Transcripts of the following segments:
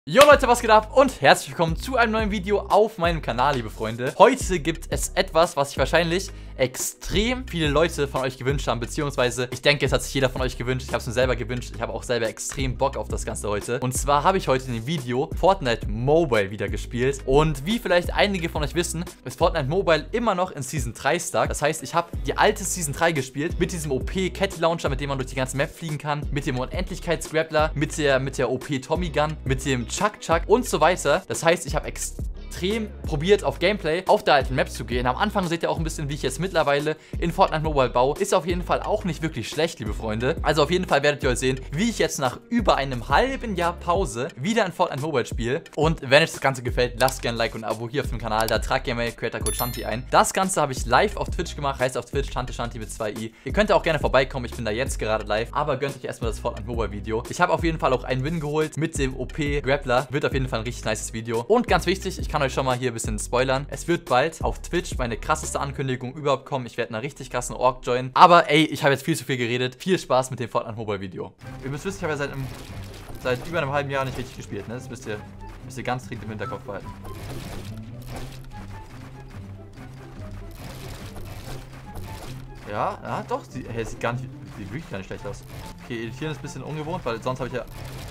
Jo Leute, was geht ab und herzlich willkommen zu einem neuen Video auf meinem Kanal, liebe Freunde. Heute gibt es etwas, was sich wahrscheinlich extrem viele Leute von euch gewünscht haben, beziehungsweise ich denke, es hat sich jeder von euch gewünscht. Ich habe es mir selber gewünscht. Ich habe auch selber extrem Bock auf das Ganze heute. Und zwar habe ich heute in dem Video Fortnite Mobile wieder gespielt. Und wie vielleicht einige von euch wissen, ist Fortnite Mobile immer noch in Season 3 stark. Das heißt, ich habe die alte Season 3 gespielt mit diesem OP Catty Launcher, mit dem man durch die ganze Map fliegen kann, mit dem Unendlichkeitsgrappler, mit der OP Tommy Gun, mit dem Chuck und so weiter. Das heißt, ich habe extrem probiert, auf Gameplay auf der alten Map zu gehen. Am Anfang seht ihr auch ein bisschen, wie ich jetzt mittlerweile in Fortnite Mobile baue. Ist auf jeden Fall auch nicht wirklich schlecht, liebe Freunde. Also auf jeden Fall werdet ihr heute sehen, wie ich jetzt nach über einem halben Jahr Pause wieder in Fortnite Mobile spiele. Und wenn euch das Ganze gefällt, lasst gerne ein Like und ein Abo hier auf dem Kanal. Da tragt ihr mal Creator Code Shanti ein. Das Ganze habe ich live auf Twitch gemacht. Heißt auf Twitch Shanti mit 2i. Ihr könnt auch gerne vorbeikommen. Ich bin da jetzt gerade live. Aber gönnt euch erstmal das Fortnite Mobile Video. Ich habe auf jeden Fall auch einen Win geholt mit dem OP Grappler. Wird auf jeden Fall ein richtig nices Video. Und ganz wichtig, ich kann euch schon mal hier ein bisschen spoilern. Es wird bald auf Twitch meine krasseste Ankündigung überhaupt kommen. Ich werde einer richtig krassen Org joinen. Aber ey, ich habe jetzt viel zu viel geredet. Viel Spaß mit dem Fortnite Mobile Video. Ihr müsst wissen, ich habe ja seit über einem halben Jahr nicht richtig gespielt. Ne? Das müsst ihr ganz dringend im Hinterkopf behalten. Ja, doch. Sieht gar nicht, sieht wirklich gar nicht schlecht aus. Okay, editieren ist ein bisschen ungewohnt, weil sonst habe ich ja...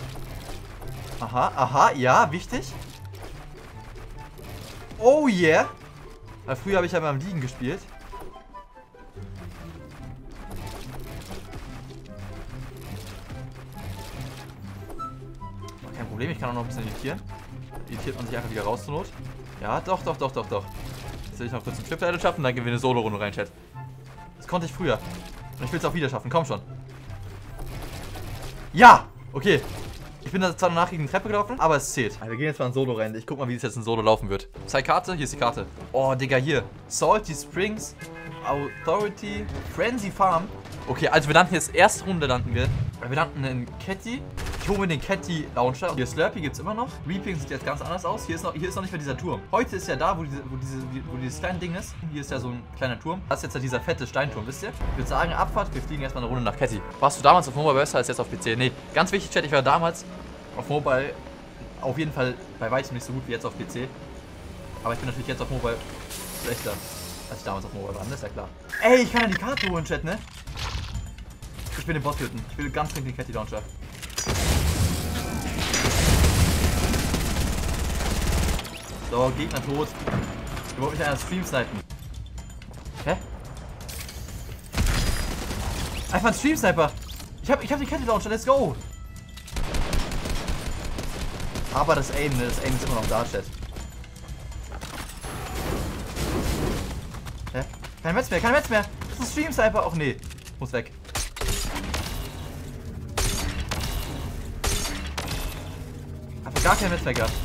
Aha, ja, wichtig. Oh yeah! Weil früher habe ich ja mal am Liegen gespielt. Kein Problem, ich kann auch noch ein bisschen editieren. Editiert man sich einfach wieder raus zur Not. Ja, doch. Jetzt will ich noch kurz einen Trip-Title schaffen, dann gehen wir eine Solo-Runde rein, Chat. Das konnte ich früher. Und ich will es auch wieder schaffen, komm schon. Ja! Okay. Ich bin da zwar noch gegen die Treppe gelaufen, aber es zählt. Also wir gehen jetzt mal in Solo rein. Ich guck mal, wie es jetzt in Solo laufen wird. Zeig Karte, hier ist die Karte. Oh, Digga, hier. Salty Springs, Authority, Frenzy Farm. Okay, also wir landen jetzt, erste Runde landen wir. Wir landen in Catty. Ich hole mir den Catty Launcher. Hier Slurpee gibt es immer noch. Reaping sieht jetzt ganz anders aus. Hier ist noch nicht mehr dieser Turm. Heute ist ja da, wo dieses kleine Ding ist. Hier ist ja so ein kleiner Turm. Das ist jetzt ja dieser fette Steinturm, wisst ihr? Ich würde sagen, Abfahrt. Wir fliegen erstmal eine Runde nach Catty. Warst du damals auf Mobile besser als jetzt auf PC? Nee, ganz wichtig, Chat, ich war damals auf Mobile auf jeden Fall bei weitem nicht so gut wie jetzt auf PC. Aber ich bin natürlich jetzt auf Mobile schlechter, als ich damals auf Mobile war. Das ist ja klar. Ey, ich kann ja die Karte holen, Chat, ne? Ich will den Boss töten. Ich will ganz dringend den Catty Launcher. So, Gegner tot. Ich wollte mich an einer Stream snipen. Hä? Einfach ein Stream Sniper. Ich hab den Catty Launcher, let's go. Aber das Aim, ne? Das Aim ist immer noch da, Chat. Hä? Kein Metz mehr. Das ist ein Stream Sniper. Och nee. Muss weg. Einfach gar kein Metz mehr gehabt.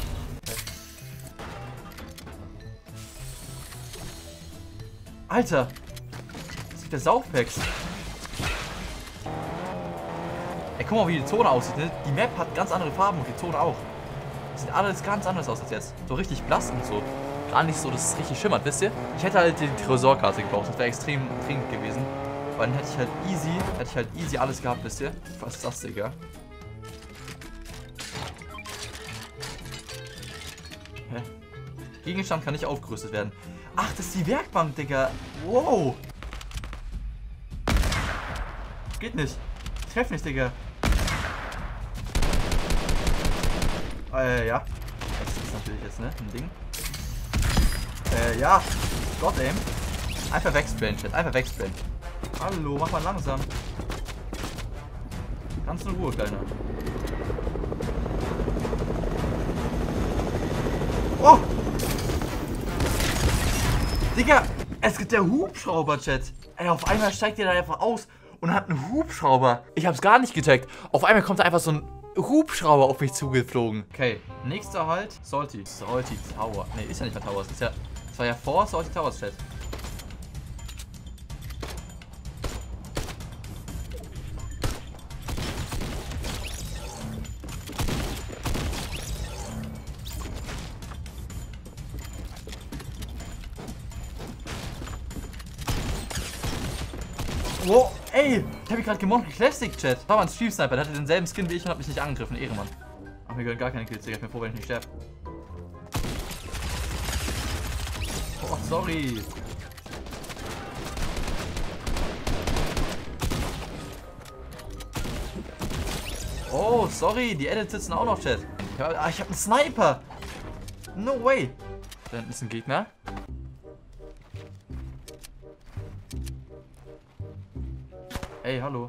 Alter! Das gibt ja Saufpacks. Ey, guck mal, wie die Zone aussieht, ne? Die Map hat ganz andere Farben und die Zone auch. Das sieht alles ganz anders aus als jetzt. So richtig blass und so. Gar nicht so, dass es richtig schimmert, wisst ihr? Ich hätte halt die Tresorkarte gebraucht. Das wäre extrem dringend gewesen. Weil dann hätte ich halt easy alles gehabt, wisst ihr? Was ist das, Digga? Hä? Gegenstand kann nicht aufgerüstet werden. Ach, das ist die Werkbank, Digga. Wow. Geht nicht. Ich treff nicht, Digga. Ja. Das ist natürlich jetzt, ne? Ein Ding. Ja. God aim. Einfach wegsprayen, Chat. Einfach wegsprayen. Hallo, mach mal langsam. Ganz in Ruhe, Kleiner. Oh! Digga, es gibt der Hubschrauber, Chat. Ey, auf einmal steigt der da einfach aus und hat einen Hubschrauber. Ich hab's gar nicht gecheckt. Auf einmal kommt da einfach so ein Hubschrauber auf mich zugeflogen. Okay, nächster Halt, Salty Tower. Ne, ist ja nicht mehr Towers. Das war ja vor Salty Towers, Chat. Wow, ey, ich hab mich gerade gemobbt, Classic Chat. Das war mal ein Stream Sniper, der hatte denselben Skin wie ich und hat mich nicht angegriffen, Ehrenmann. Mir gehören gar keine Kills, Digga. Ich bin froh, wenn ich nicht sterbe. Oh, sorry. Oh, sorry. Die Edits sitzen auch noch, Chat. Ja, ich hab einen Sniper. No way. Da hinten ist ein Gegner. Ey, hallo.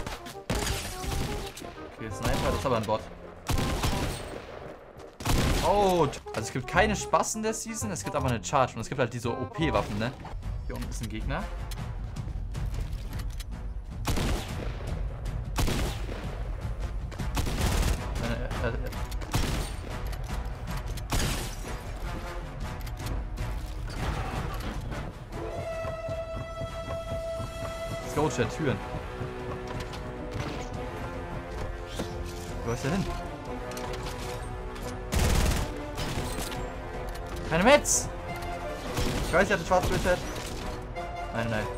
Okay, Sniper, das ist aber ein Bot. Oh, also es gibt keine Spaß in der Season, es gibt aber eine Charge und es gibt halt diese OP-Waffen, ne? Hier unten ist ein Gegner. Let's go, Chat, Türen. Wo ist der hin? Keine Metz! Ich weiß, ich hatte Schwarzbild. Nein, nein.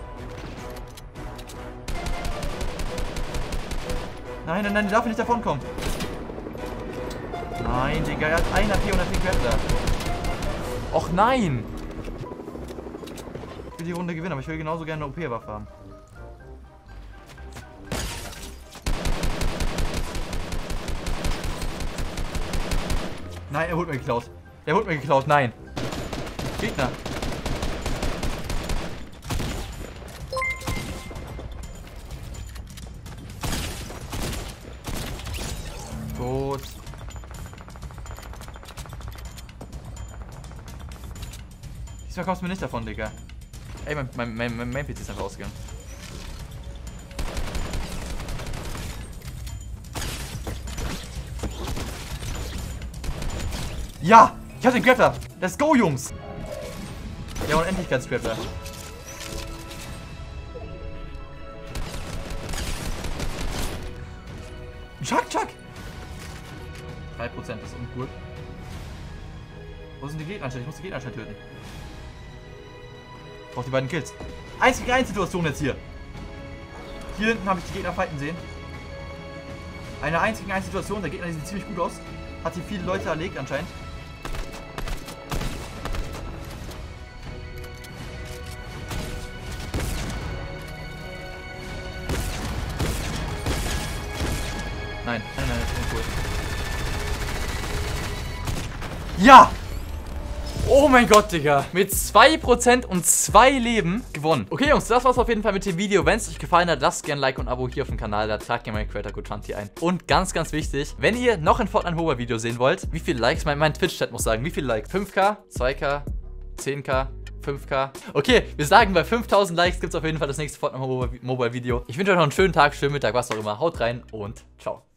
Nein, nein, nein, die darf nicht davon kommen. Nein, Digga, er hat 1 AP und hat den Grappler. Och nein! Ich will die Runde gewinnen, aber ich will genauso gerne eine OP-Waffe haben. Nein, er wurde mir geklaut. Der wurde mir geklaut, nein. Gegner. Tot. Diesmal kommst du mir nicht davon, Digga. Ey, mein Main-PC ist einfach ausgegangen. Ja! Ich hab den Grappler! Let's go, Jungs! Der Unendlichkeitsgrappler. Chuck, Chuck! 3% ist uncool. Wo sind die Gegner? Ich muss die Gegner töten. Ich brauch die beiden Kills. 1 gegen 1 Situation jetzt hier. Hier hinten habe ich die Gegner fighten sehen. Eine 1 gegen 1 Situation. Der Gegner sieht ziemlich gut aus. Hat hier viele Leute erlegt anscheinend. Nein, nein, nein, das ist uncool. Ja! Oh mein Gott, Digga. Mit 2% und 2 Leben gewonnen. Okay, Jungs, das war's auf jeden Fall mit dem Video. Wenn es euch gefallen hat, lasst gerne ein Like und ein Abo hier auf dem Kanal. Da tragt gerne meinen Creator Code Shanti ein. Und ganz, ganz wichtig, wenn ihr noch ein Fortnite Mobile Video sehen wollt, wie viele Likes? Mein Twitch-Chat muss sagen, wie viele Likes? 5K, 2K, 10K, 5K. Okay, wir sagen, bei 5000 Likes gibt es auf jeden Fall das nächste Fortnite Mobile Video. Ich wünsche euch noch einen schönen Tag, schönen Mittag, was auch immer. Haut rein und ciao.